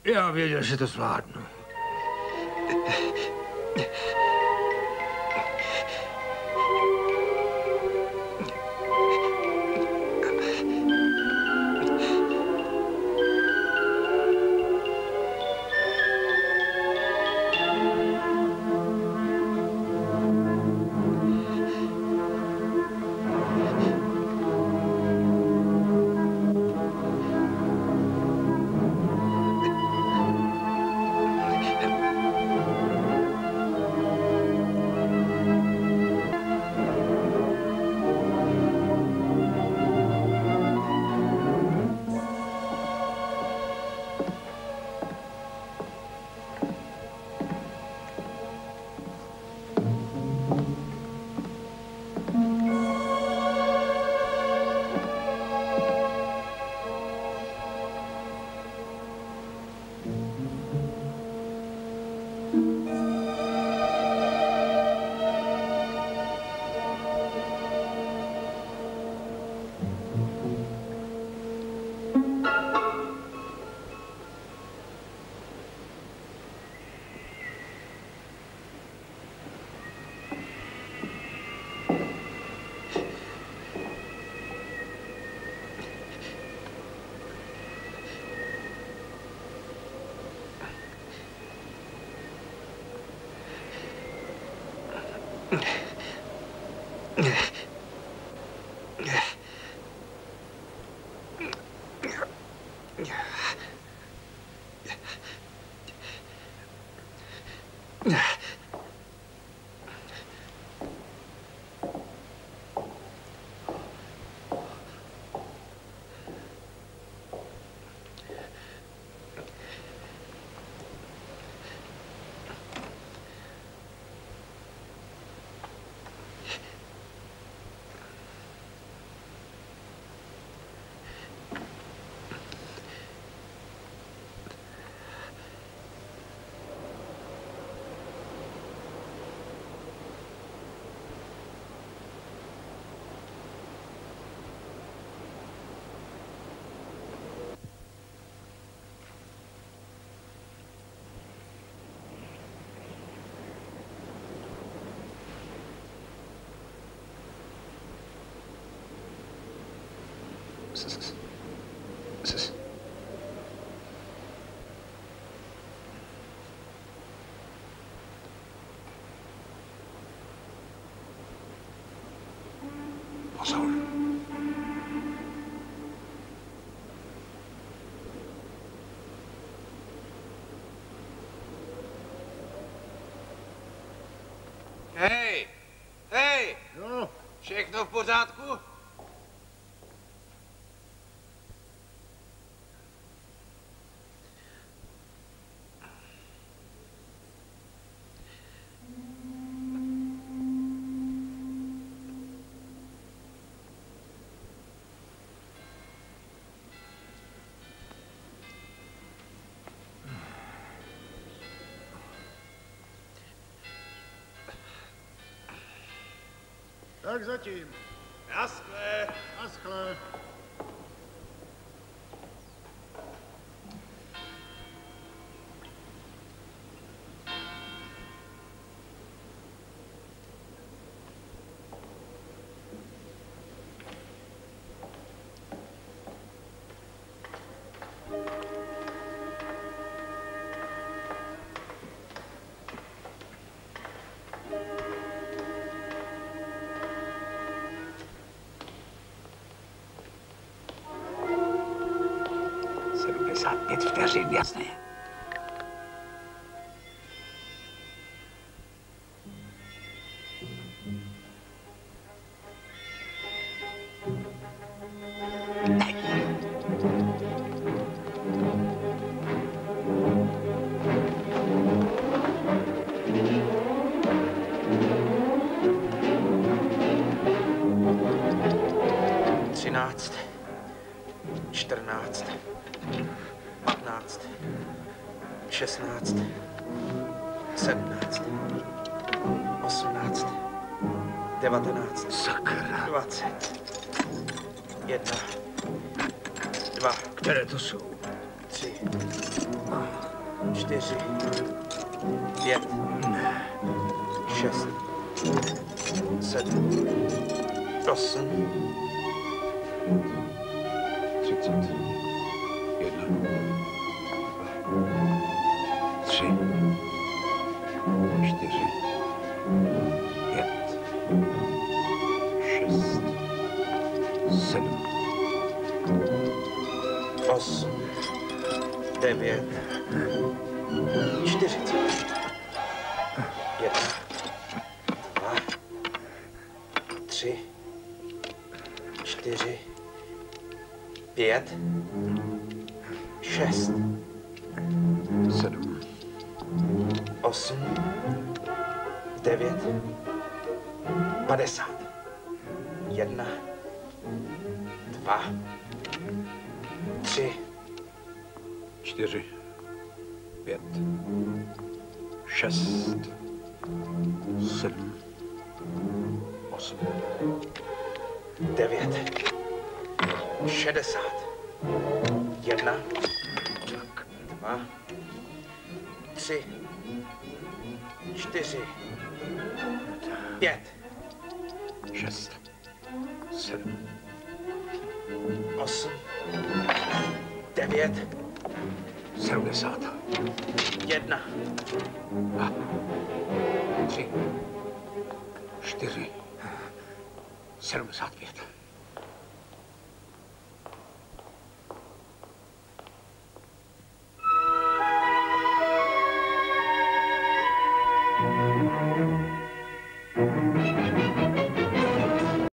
Já věděl, že to zvládnu. Pozor. Hej! Hej! No. Všechno v pořádku? Tak zatím. Naschle. Naschle. Vteřin, jasné. Třináct, 14, 15, 16, 17, 18, 19, Sakra. 20, 1, 2. Které to jsou? 3, 4, 5, 6, 7, 8, 31, 3, 4, 5, 6, 7, 8, 9, 40. 1, 2, 3, 4, 5, 6, 7, 8, 9, 50. 1, 2, 3, 4, 5, 6, 7, 8, 9, 60. 1, 2, 3, 4, 5, 6, 7, 8, 9, 70, 1, 2, 3, 4, 75.